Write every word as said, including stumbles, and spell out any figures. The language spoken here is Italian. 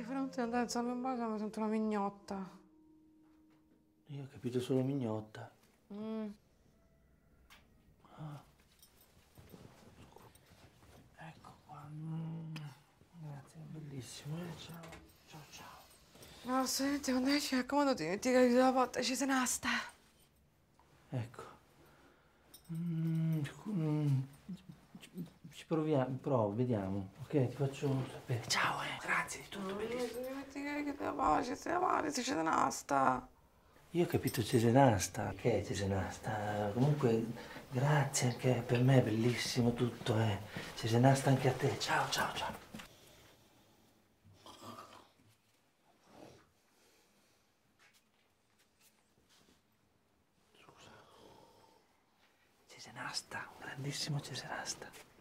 di fronte ad andare a Zallo in base mi sento una mignotta. Io ho capito solo mignotta. Mm. Ah. Ecco qua. Mm. Grazie, è bellissimo. Eh. Ciao, ciao, ciao. No, senti, quando esci, mi raccomando, ti metti che la porta ci se nasta. Ecco. Mm. Mm. Ci, ci proviamo, provo, vediamo. Ok, ti faccio sapere. Ciao, eh. Grazie di tutto, bellissimo. Ti metti che te la pace, se la male, se ci se nasta. Io ho capito Cesenasta. Che è Cesenasta? Comunque, grazie anche per me, è bellissimo tutto, eh. Cesenasta anche a te. Ciao, ciao, ciao. Scusa. Cesenasta, un grandissimo Cesenasta.